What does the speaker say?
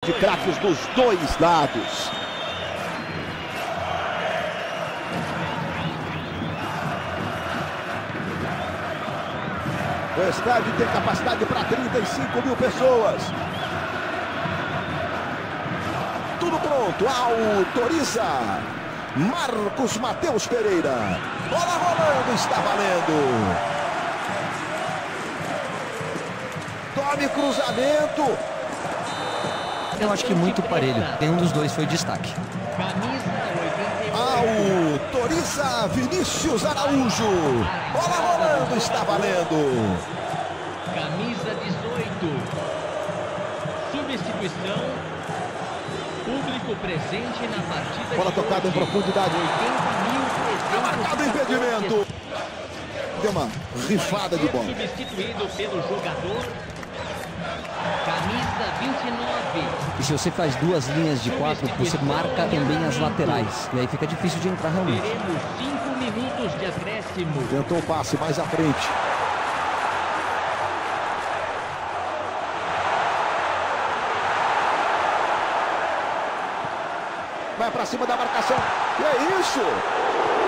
de craques dos dois lados. O estádio tem capacidade para 35 mil pessoas. Tudo pronto, autoriza Marcos Matheus Pereira. Bola rolando, está valendo. Tome cruzamento. Eu acho que muito parelho. Nenhum dos dois foi destaque. Autoriza Vinícius Araújo. Bola rolando, está valendo. Camisa 18. Substituição. Público presente na partida. Bola tocada em profundidade. 80.300. É marcado o impedimento. Deu uma rifada de bola. Substituído pelo jogador. Camisa 29. E se você faz duas linhas de 4, você marca também as laterais. E aí fica difícil de entrar realmente. Teremos 5 minutos de acréscimo. Tentou o passe mais à frente. Vai para cima da marcação. E é isso.